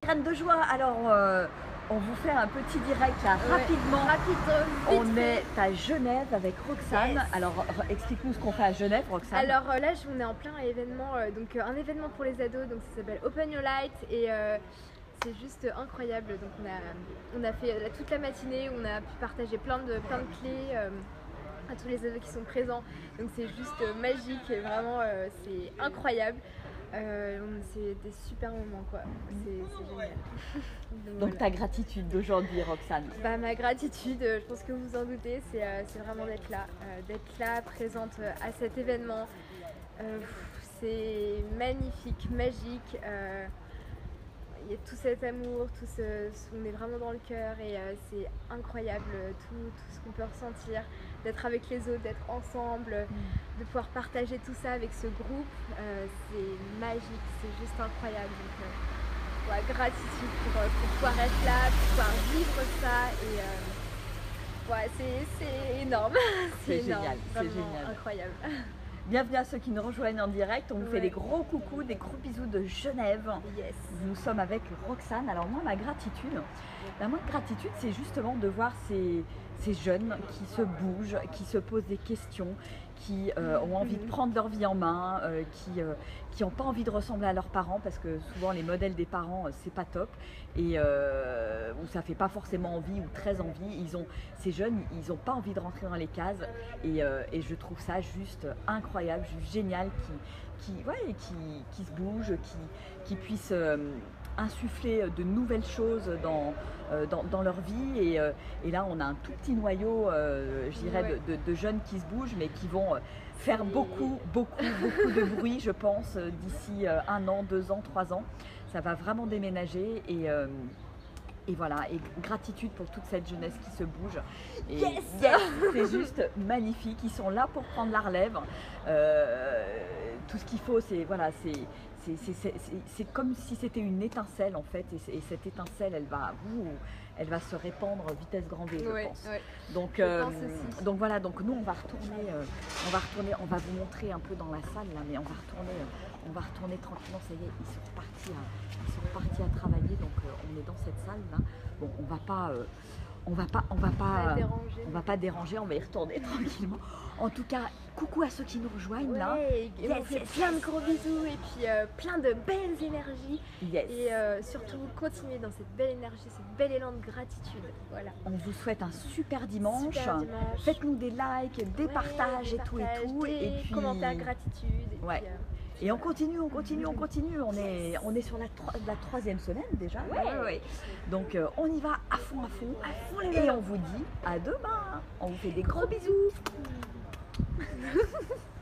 Graines de joie. Alors, on vous fait un petit direct là, rapidement. On est à Genève avec Roxane. Yes. Alors, explique-nous ce qu'on fait à Genève, Roxane. Alors là, on est en plein événement, un événement pour les ados, donc ça s'appelle Open Your Light et c'est juste incroyable. Donc on a fait toute la matinée, on a pu partager plein de clés à tous les ados qui sont présents. Donc c'est juste magique et vraiment c'est incroyable. C'est des super moments quoi, c'est génial. Donc voilà. ta gratitude d'aujourd'hui, Roxane. Ma gratitude, je pense que vous vous en doutez, c'est vraiment d'être là, présente à cet événement. C'est magnifique, magique. Il y a tout cet amour, on est vraiment dans le cœur et c'est incroyable tout ce qu'on peut ressentir, d'être avec les autres, d'être ensemble, de pouvoir partager tout ça avec ce groupe, c'est magique, c'est juste incroyable. Donc, gratitude pour pouvoir être là, pour pouvoir vivre ça et c'est énorme. C'est énorme, génial, c'est génial. Incroyable. Bienvenue à ceux qui nous rejoignent en direct. On vous fait des gros coucous, des gros bisous de Genève. Yes. Nous sommes avec Roxane. Alors moi, ma gratitude, c'est justement de voir ces jeunes qui se bougent, qui se posent des questions, qui ont envie de prendre leur vie en main, qui n'ont pas envie de ressembler à leurs parents parce que souvent les modèles des parents c'est pas top et où ça fait pas forcément envie ou très envie. Ces jeunes, ils n'ont pas envie de rentrer dans les cases et je trouve ça juste incroyable, juste génial qui se bougent, qui puissent insuffler de nouvelles choses dans leur vie et là on a un tout petit noyau je dirais de jeunes qui se bougent mais qui vont faire beaucoup de bruit je pense d'ici 1 an, 2 ans, 3 ans. Ça va vraiment déménager et voilà, et gratitude pour toute cette jeunesse qui se bouge. Et yes, c'est juste magnifique, ils sont là pour prendre la relève. Tout ce qu'il faut, c'est comme si c'était une étincelle en fait, et cette étincelle, elle va se répandre vitesse grand V, je pense. Ouais. Donc voilà, donc nous on va retourner, on va vous montrer un peu dans la salle là, mais on va retourner tranquillement. Ça y est, ils sont repartis à travailler, donc on est dans cette salle là. Bon, on va pas déranger, on va y retourner tranquillement. En tout cas, coucou à ceux qui nous rejoignent là. On fait plein de gros bisous et puis plein de belles énergies. Et surtout continuez dans cette belle énergie, cette belle élan de gratitude. Voilà. On vous souhaite un super dimanche. Faites-nous des likes, des partages et tout. Et puis commentaires gratitude. Et on continue. On est sur la 3e semaine déjà. Donc on y va à fond. Et on vous dit à demain. On vous fait des gros bisous.